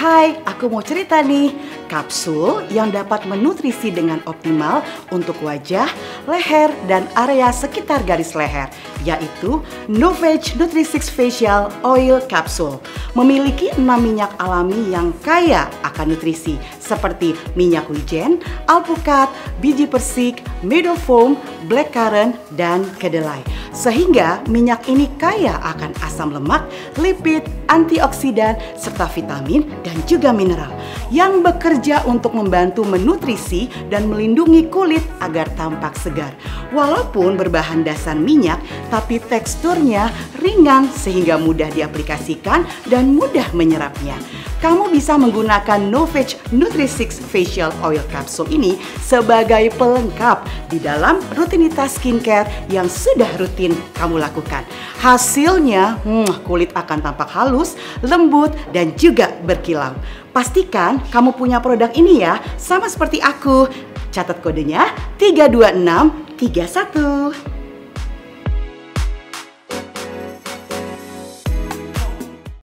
Hai, aku mau cerita nih. Kapsul yang dapat menutrisi dengan optimal untuk wajah, leher, dan area sekitar garis leher, yaitu Novage Nutri6 Facial Oil Capsule. Memiliki 6 minyak alami yang kaya akan nutrisi seperti minyak wijen, alpukat, biji persik, meadow foam, blackcurrant, dan kedelai. Sehingga minyak ini kaya akan asam lemak, lipid, antioksidan, serta vitamin dan juga mineral yang bekerja untuk membantu menutrisi dan melindungi kulit agar tampak segar. Walaupun berbahan dasar minyak, tapi teksturnya ringan sehingga mudah diaplikasikan dan mudah menyerapnya. Kamu bisa menggunakan Novage Nutri6 Facial Oil Capsule ini sebagai pelengkap di dalam rutinitas skincare yang sudah rutin kamu lakukan. Hasilnya, kulit akan tampak halus, lembut, dan juga berkilau. Pastikan kamu punya produk ini ya, sama seperti aku. Catat kodenya 32631.